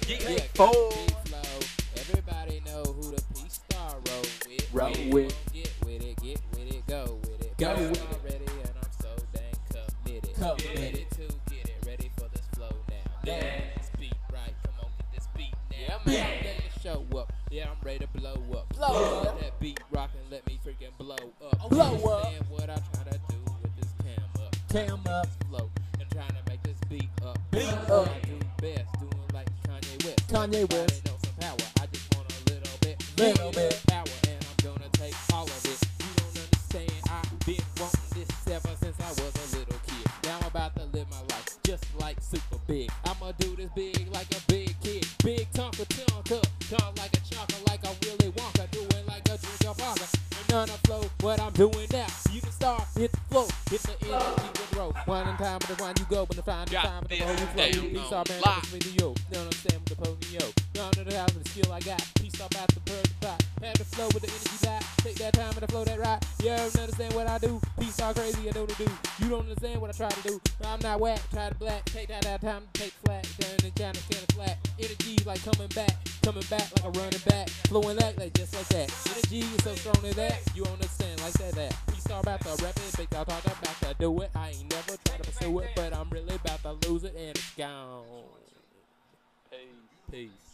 Yeah, Oh. big flow. Everybody know who the P-Star roll with. Roll Yeah, with. Get with it, go with it. Go I'm with it. already and I'm so dang committed. Committed. Ready to get it, ready for this flow now. Yeah. Get this beat right, come on, get this beat now. Yeah, Man, man. I'm ready to show up. Yeah, I'm ready to blow up. Blow up. Let that beat rockin', let me freaking blow up. Blow up. Understand what I try to do with this cam up. Cam up. Flow and trying to make this beat up. Beat What up. I do best, doing like Kanye West. Kanye Everybody West. know some power. I just want a little bit. Little bit. Power, and I'm gonna take all of it. You don't understand. I've been wanting this ever since I was a little kid. Now I'm about to live my life just like super big. I'ma do this big like a big kid. Big tonka, tongue like a chonka, like a Willy Wonka, doing like a drink of vodka. And none of flow what I'm doing now. You can start, hit the flow, hit the energy with roll. One in time with the one you go, when the time with the whole you flow. Peace out, man, with the yo. Don't understand with the pony yo. Don't know the house with the skill I got. Peace out about the bird the pot. Have the flow with the energy dot. Take that time and the flow that right. You don't understand what I do. Peace out crazy, I know to do. You don't understand what I try to do. I'm not whack, try to black. Take that time to take flat. Turn and trying to stand flat. Energy like coming back like a running back. Flowing like just like that. Energy is so strong to that. You understand like that. Peace out about the rap it, big talk about to do it. I ain't never tried to pursue it, but I'm really about to lose it and it's gone. Peace.